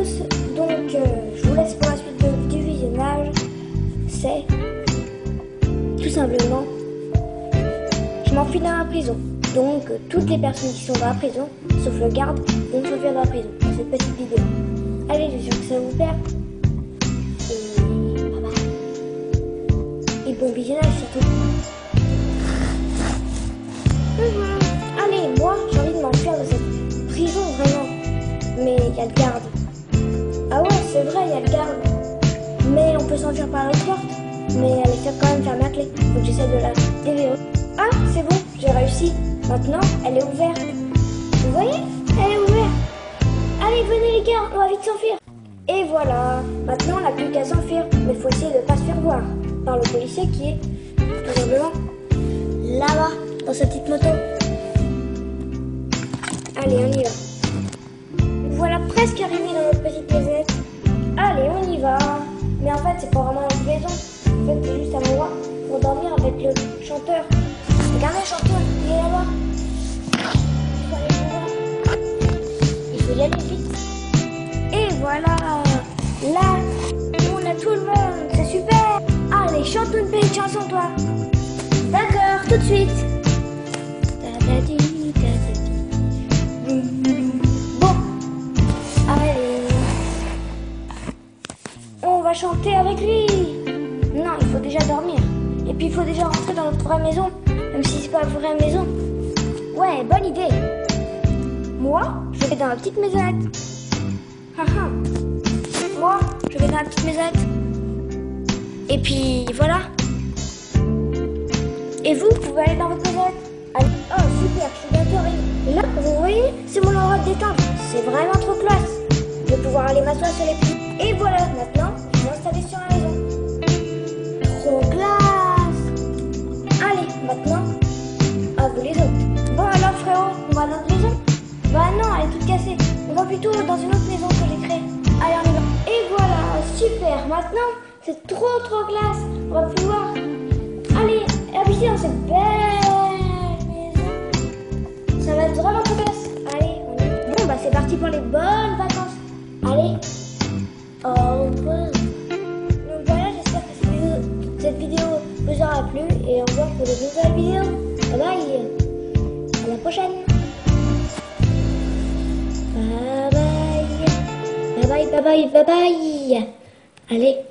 tous, donc je vous laisse pour la suite du visionnage. C'est tout simplement, je m'enfuis dans la prison. Donc toutes les personnes qui sont dans la prison, sauf le garde, vont s'enfuir dans la prison dans cette petite vidéo. Allez, je suis sûr que ça vous plaire. Et bye bye. Et bon visionnage surtout. Allez, moi j'ai envie de m'enfuir de cette prison vraiment. Mais il y a le garde. Ah ouais, c'est vrai, il y a le garde. Mais on peut s'enfuir par l'autre porte. Mais elle est quand même fermée à clé. Donc j'essaie de la déverrouiller. Ah, c'est bon, j'ai réussi. Maintenant, elle est ouverte. Vous voyez? Elle est ouverte. Allez, venez les gars, on va vite s'enfuir. Et voilà. Maintenant, on n'a plus qu'à s'enfuir. Mais il faut essayer de ne pas se faire voir par le policier qui est tout simplement là-bas, dans sa petite moto. Allez, on y va. Voilà presque arrivé dans notre petite maisonnette. Allez, on y va. Mais en fait, c'est pas vraiment une maison. En fait, c'est juste un endroit pour dormir avec le chanteur. Regardez le chanteur, il est là-bas. Il faut y aller vite. Et voilà. Là, on a tout le monde. C'est super. Allez, chante une petite chanson, toi. D'accord, tout de suite. Bon. Allez. On va chanter avec lui. Non, il faut déjà dormir. Et puis il faut déjà rentrer dans notre vraie maison. Même si c'est pas la vraie maison. Ouais, bonne idée. Moi, je vais dans la petite maisonnette. Moi, je vais dans la petite maisonnette. Et puis voilà. Et vous pouvez aller dans votre maisonnette. Allez. Oh super, je suis bientôt arrivé. Là, vous voyez, c'est mon endroit de détente. C'est vraiment trop classe. Je vais pouvoir aller m'asseoir sur les pieds. Et voilà, maintenant, je vais m'installer sur la maison. Trop classe. Allez, maintenant, à vous les autres. Bon alors frérot, on va dans notre maison? Bah non, elle est toute cassée. On va plutôt dans une autre maison que j'ai créée. Allez, on y va. Et voilà, super. Maintenant, c'est trop classe. On va pouvoir aller habiter dans cette belle maison. Ça va être vraiment trop classe. Allez, on y va. Bon bah c'est parti pour les bonnes vacances. Allez, au revoir. Donc voilà, j'espère que cette vidéo vous aura plu. Et au revoir pour de nouvelles vidéos. Bye bye. À la prochaine. Bye bye. Bye bye, bye bye, bye bye. Allez.